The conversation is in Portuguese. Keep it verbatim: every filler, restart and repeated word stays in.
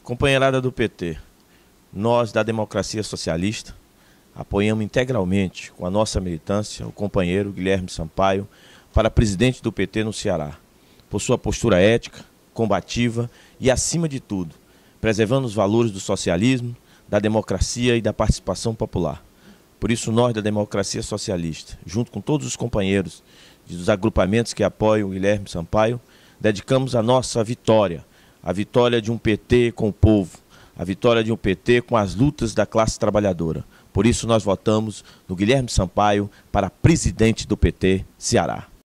Companheirada do P T, nós da Democracia Socialista apoiamos integralmente com a nossa militância o companheiro Guilherme Sampaio para presidente do P T no Ceará, por sua postura ética, combativa e, acima de tudo, preservando os valores do socialismo, da democracia e da participação popular. Por isso, nós da Democracia Socialista, junto com todos os companheiros dos agrupamentos que apoiam o Guilherme Sampaio, dedicamos a nossa vitória, a vitória de um P T com o povo, a vitória de um P T com as lutas da classe trabalhadora. Por isso nós votamos no Guilherme Sampaio para presidente do P T Ceará.